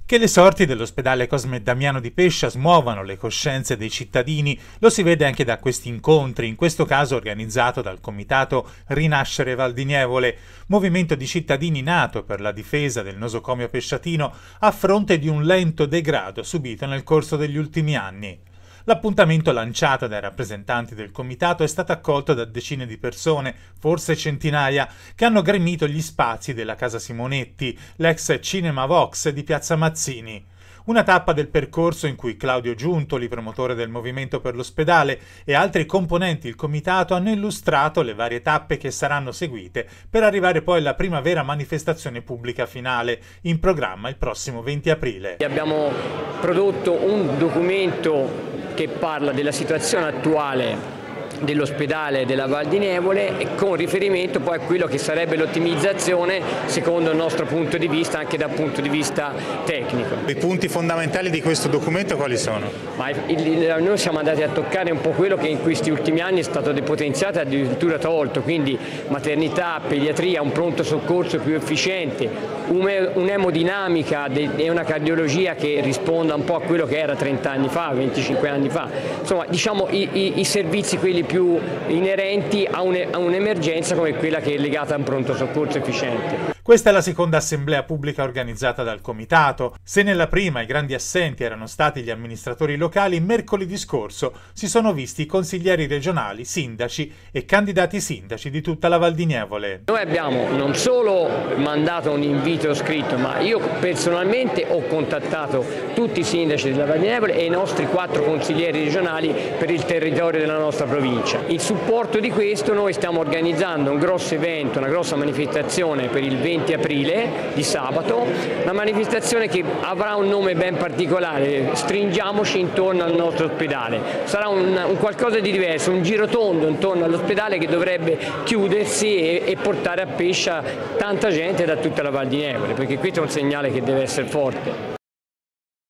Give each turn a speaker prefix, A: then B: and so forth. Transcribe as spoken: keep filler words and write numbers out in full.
A: Che le sorti dell'ospedale Cosme Damiano di Pescia smuovano le coscienze dei cittadini lo si vede anche da questi incontri, in questo caso organizzato dal comitato Rinascere Val di Nievole, movimento di cittadini nato per la difesa del nosocomio pesciatino a fronte di un lento degrado subito nel corso degli ultimi anni. L'appuntamento lanciato dai rappresentanti del comitato è stato accolto da decine di persone, forse centinaia, che hanno gremito gli spazi della Casa Simonetti, l'ex Cinema Vox di Piazza Mazzini. Una tappa del percorso in cui Claudio Giuntoli, promotore del Movimento per l'Ospedale, e altri componenti del comitato hanno illustrato le varie tappe che saranno seguite per arrivare poi alla prima vera manifestazione pubblica finale, in programma il prossimo venti aprile.
B: Abbiamo prodotto un documento che parla della situazione attuale dell'ospedale della Val di Nievole e con riferimento poi a quello che sarebbe l'ottimizzazione secondo il nostro punto di vista, anche dal punto di vista tecnico.
A: I punti fondamentali di questo documento quali sono?
B: Ma il, il, noi siamo andati a toccare un po' quello che in questi ultimi anni è stato depotenziato e addirittura tolto, quindi maternità, pediatria, un pronto soccorso più efficiente, un'emodinamica e una cardiologia che risponda un po' a quello che era trenta anni fa, venticinque anni fa, insomma diciamo i, i, i servizi quelli più inerenti a un'emergenza come quella che è legata a un pronto soccorso efficiente.
A: Questa è la seconda assemblea pubblica organizzata dal comitato. Se nella prima i grandi assenti erano stati gli amministratori locali, mercoledì scorso si sono visti i consiglieri regionali, sindaci e candidati sindaci di tutta la Val di Nievole.
B: Noi abbiamo non solo mandato un invito scritto, ma io personalmente ho contattato tutti i sindaci della Val di Nievole e i nostri quattro consiglieri regionali per il territorio della nostra provincia. In supporto di questo noi stiamo organizzando un grosso evento, una grossa manifestazione per il venti aprile di sabato, una manifestazione che avrà un nome ben particolare, Stringiamoci intorno al nostro ospedale. Sarà un, un qualcosa di diverso, un girotondo intorno all'ospedale che dovrebbe chiudersi e, e portare a Pescia tanta gente da tutta la Val di Nievole, perché questo è un segnale che deve essere forte.